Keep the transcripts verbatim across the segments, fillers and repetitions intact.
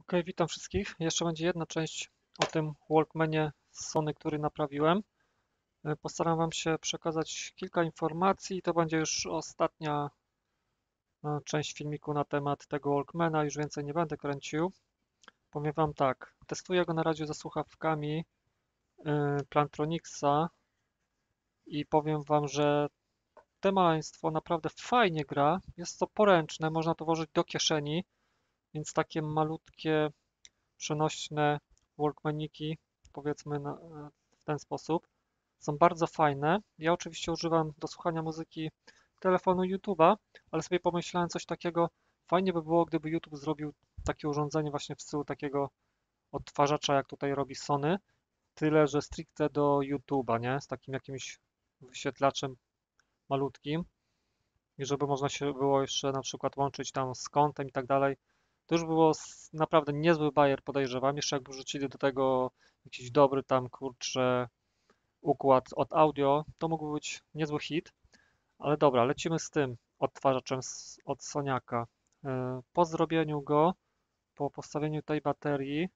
Ok, witam wszystkich. Jeszcze będzie jedna część o tym Walkmanie z Sony, który naprawiłem. E, Postaram Wam się przekazać kilka informacji. To będzie już ostatnia e, część filmiku na temat tego Walkmana. Już więcej nie będę kręcił. Powiem Wam tak, testuję go na razie ze słuchawkami e, Plantronixa i powiem Wam, że te maleństwo naprawdę fajnie gra. Jest to poręczne, można to włożyć do kieszeni, więc takie malutkie przenośne Walkmaniki, powiedzmy na, w ten sposób, są bardzo fajne. Ja oczywiście używam do słuchania muzyki telefonu YouTube'a, ale sobie pomyślałem coś takiego, fajnie by było, gdyby YouTube zrobił takie urządzenie właśnie w stylu takiego odtwarzacza, jak tutaj robi Sony, tyle, że stricte do YouTube'a, nie? Z takim jakimś wyświetlaczem malutkim i żeby można się było jeszcze na przykład łączyć tam z kontem i tak dalej. To już było s- naprawdę niezły bajer, podejrzewam. Jeszcze jakby wrzucili do tego jakiś dobry tam, kurczę, układ od audio, to mógłby być niezły hit. Ale dobra, lecimy z tym odtwarzaczem z, od Soniaka. E, Po zrobieniu go, po postawieniu tej baterii,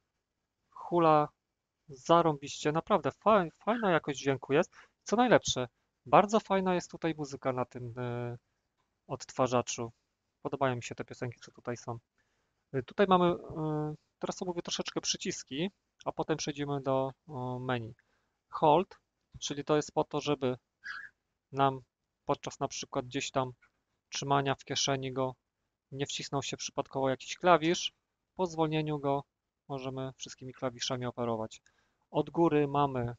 hula zarąbiście, naprawdę faj, fajna jakość dźwięku jest. Co najlepsze, bardzo fajna jest tutaj muzyka na tym e, odtwarzaczu. Podobają mi się te piosenki, co tutaj są. Y, Tutaj mamy, y, teraz omówię troszeczkę przyciski, a potem przejdziemy do o, menu. Hold, czyli to jest po to, żeby nam podczas na przykład gdzieś tam trzymania w kieszeni go nie wcisnął się przypadkowo jakiś klawisz. Po zwolnieniu go możemy wszystkimi klawiszami operować. Od góry mamy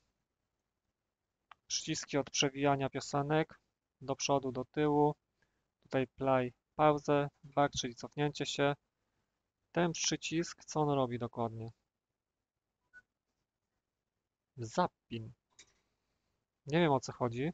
przyciski od przewijania piosenek do przodu, do tyłu. Tutaj play, pauzę, back, czyli cofnięcie się. Ten przycisk, co on robi dokładnie? Zapin. Nie wiem o co chodzi.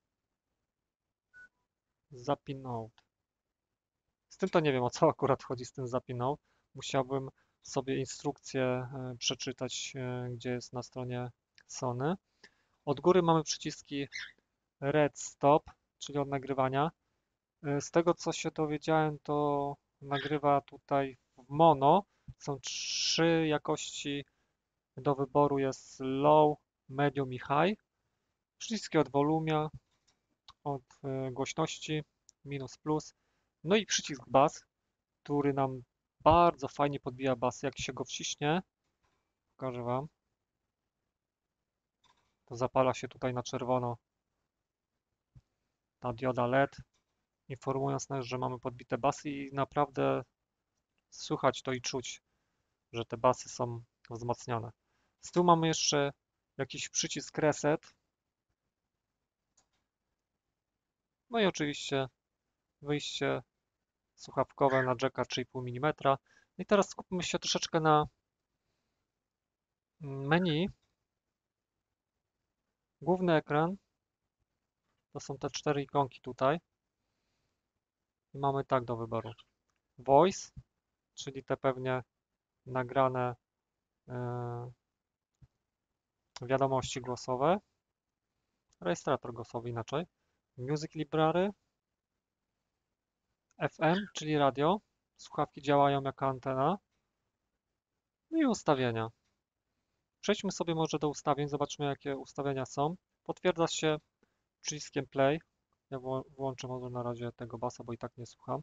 Zapin out. Z tym to nie wiem o co akurat chodzi z tym zapin out. Musiałbym sobie instrukcję e, przeczytać, e, gdzie jest na stronie Sony. Od góry mamy przyciski Red Stop, czyli od nagrywania. E, Z tego co się dowiedziałem, to nagrywa tutaj w mono. Są trzy jakości do wyboru. Jest low, medium i high. Przyciski od volumia, od e, głośności, minus, plus. No i przycisk bas, który nam bardzo fajnie podbija basy. Jak się go wciśnie, pokażę Wam, to zapala się tutaj na czerwono ta dioda L E D, informując nas, że mamy podbite basy i naprawdę słychać to i czuć, że te basy są wzmacniane. Z tyłu mamy jeszcze jakiś przycisk reset, no i oczywiście wyjście słuchawkowe na jacka trzy i pół milimetra. I teraz skupmy się troszeczkę na menu. Główny ekran to są te cztery ikonki tutaj i mamy tak do wyboru. Voice, czyli te pewnie nagrane e, wiadomości głosowe, rejestrator głosowy inaczej, Music Library, F M, czyli radio, słuchawki działają jako antena, no i ustawienia. Przejdźmy sobie może do ustawień, zobaczmy jakie ustawienia są. Potwierdza się przyciskiem play. Ja włączę może na razie tego basa, bo i tak nie słucham.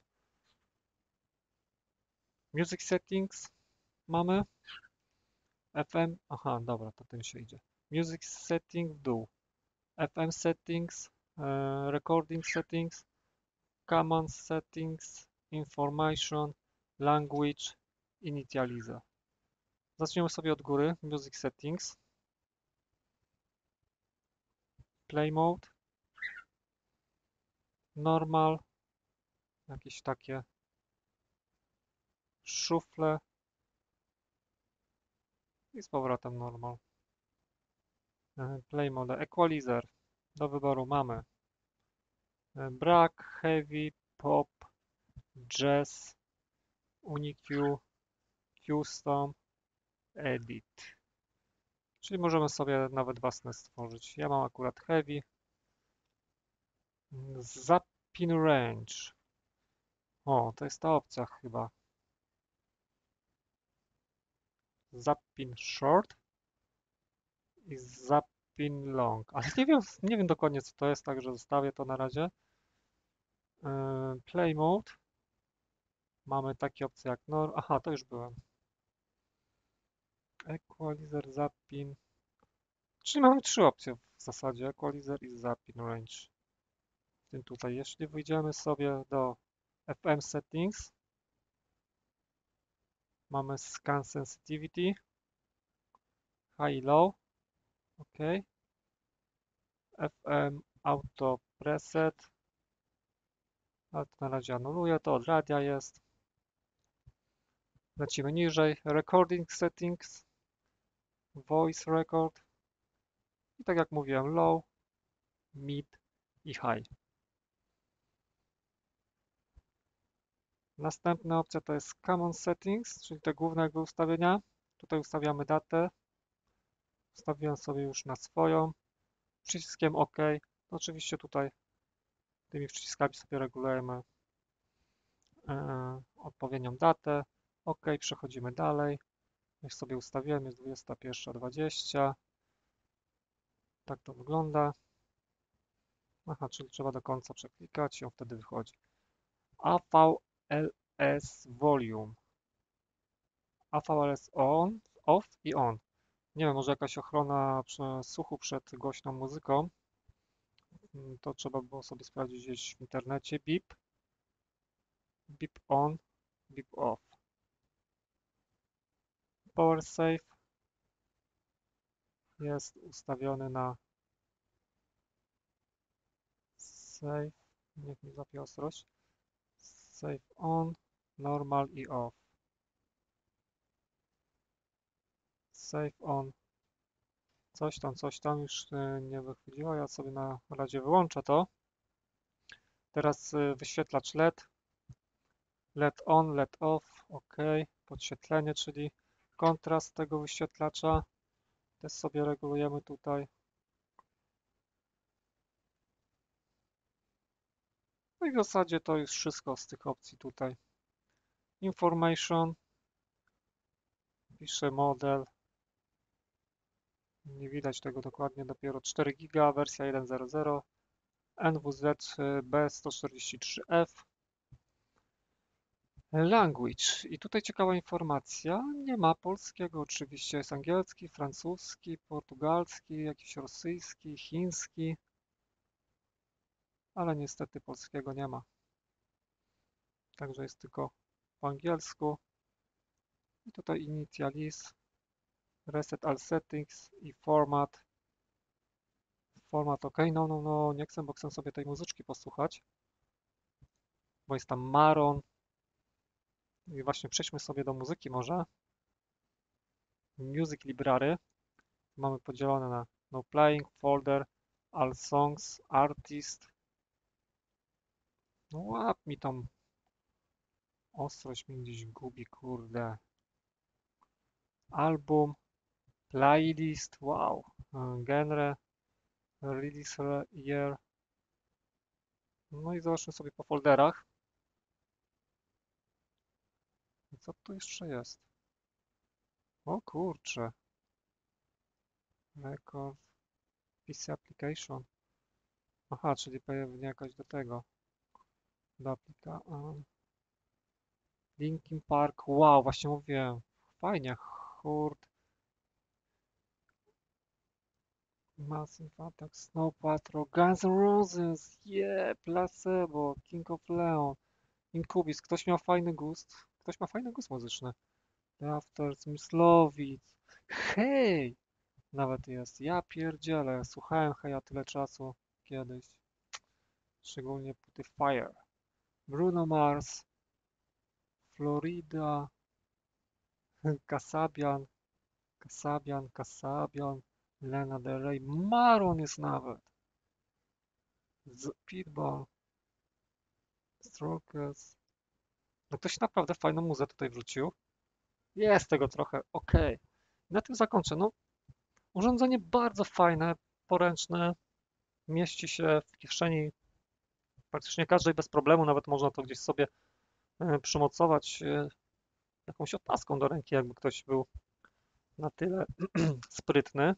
Music settings mamy. F M, aha, dobra, to tym się idzie. Music setting w dół. F M settings, e, recording settings, command settings, information, language, initializer. Zaczniemy sobie od góry. Music settings, play mode, normal, jakieś takie szufle i z powrotem normal. E, Play mode, equalizer. Do wyboru mamy e, brak, heavy, pop, jazz, unique, custom, edit. Czyli możemy sobie nawet własne stworzyć. Ja mam akurat heavy. Zapin range. O, to jest ta opcja chyba. Zappin Short i Zappin Long. Ale nie wiem, nie wiem dokładnie co to jest, także zostawię to na razie. Yy, Play Mode. Mamy takie opcje jak Nor... Aha, to już byłem. Equalizer, Zappin. Czyli mamy trzy opcje w zasadzie. Equalizer i Zappin Range. W tym tutaj, jeśli wyjdziemy sobie do F M Settings, mamy Scan Sensitivity, High i Low, OK, F M Auto Preset, ale to na razie anuluję, to od radia jest. Lecimy niżej, Recording Settings, Voice Record i tak jak mówiłem, Low, Mid i High. Następna opcja to jest Common Settings, czyli te główne jakby ustawienia. Tutaj ustawiamy datę. Ustawiłem sobie już na swoją. Przyciskiem OK. No oczywiście tutaj tymi przyciskami sobie regulujemy e, odpowiednią datę. OK, przechodzimy dalej. Już sobie ustawiłem, jest dwudziesta pierwsza dwadzieścia. Tak to wygląda. Aha, czyli trzeba do końca przeklikać i on wtedy wychodzi. A V L S Volume. A V L S on, off i on. Nie wiem, może jakaś ochrona słuchu przed głośną muzyką. To trzeba było sobie sprawdzić gdzieś w internecie. Beep. Beep on, beep off. Power save jest ustawiony na save. Niech mi złapie ostrość. Save on, normal i off. Save on. Coś tam, coś tam już nie wychodziło. Ja sobie na razie wyłączę to. Teraz wyświetlacz L E D. L E D on, L E D off. OK. Podświetlenie, czyli kontrast tego wyświetlacza. Też sobie regulujemy tutaj. No i w zasadzie to już wszystko z tych opcji tutaj. Information. Piszę model. Nie widać tego dokładnie, dopiero cztery giga, wersja jeden zero zero. N W Z B sto czterdzieści trzy F. Language. I tutaj ciekawa informacja. Nie ma polskiego, oczywiście jest angielski, francuski, portugalski, jakiś rosyjski, chiński, ale niestety polskiego nie ma. Także jest tylko po angielsku. I tutaj initialize, reset all settings i format. Format OK. No, no, no, nie chcę, bo chcę sobie tej muzyczki posłuchać, bo jest tam Maron. I właśnie przejdźmy sobie do muzyki może. Music Library. Mamy podzielone na No Playing, Folder, All Songs, Artist. No łap mi tą ostrość mi gdzieś gubi, kurde. Album, Playlist, wow. Genre, Release Year. No i zobaczmy sobie po folderach. I co tu jeszcze jest? O kurczę. Record, P C Application. Aha, czyli pewnie jakaś do tego. Do aplika. Linkin Park. Wow, właśnie mówiłem. Fajnie. Hurt. Massive Attack, Snow Patrol, Guns N' Roses. Yeah, Placebo, King of Leon, Incubus. Ktoś miał fajny gust. Ktoś ma fajny gust muzyczny. The Afters, Myslowic. Hej! Nawet jest. Ja pierdzielę. Słuchałem Heja tyle czasu kiedyś. Szczególnie płyty Fire. Bruno Mars. Florida. Kasabian. Kasabian, Kasabian. Lana Del Rey. Maron jest nawet. Z Pitbull. Strokes. No ktoś naprawdę fajną muzę tutaj wrzucił. Jest tego trochę. Ok. Na tym zakończę. No, urządzenie bardzo fajne, poręczne. Mieści się w kieszeni praktycznie każdej bez problemu. Nawet można to gdzieś sobie e, przymocować e, jakąś opaską do ręki, jakby ktoś był na tyle sprytny.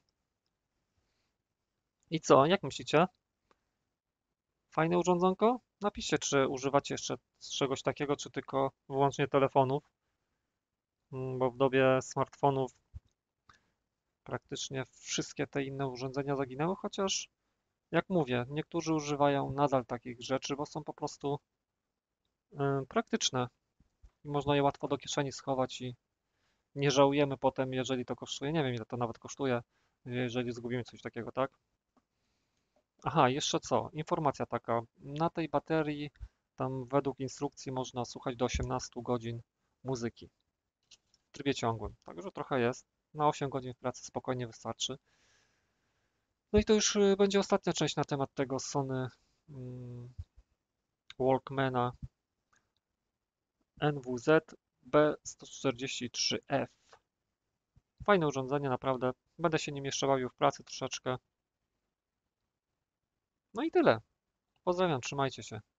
I co, jak myślicie? Fajne urządzonko? Napiszcie, czy używacie jeszcze czegoś takiego, czy tylko wyłącznie telefonów, Mm, bo w dobie smartfonów praktycznie wszystkie te inne urządzenia zaginęły, chociaż jak mówię, niektórzy używają nadal takich rzeczy, bo są po prostu y, praktyczne i można je łatwo do kieszeni schować i nie żałujemy potem, jeżeli to kosztuje. Nie wiem, ile to nawet kosztuje, jeżeli zgubimy coś takiego, tak? Aha, jeszcze co? Informacja taka. Na tej baterii tam według instrukcji można słuchać do osiemnastu godzin muzyki w trybie ciągłym. Także trochę jest. Na osiem godzin w pracy spokojnie wystarczy. No i to już y, będzie ostatnia część na temat tego Sony mm, Walkmana N W Z B sto czterdzieści trzy F. Fajne urządzenie, naprawdę. Będę się nim jeszcze bawił w pracy troszeczkę. No i tyle. Pozdrawiam, trzymajcie się.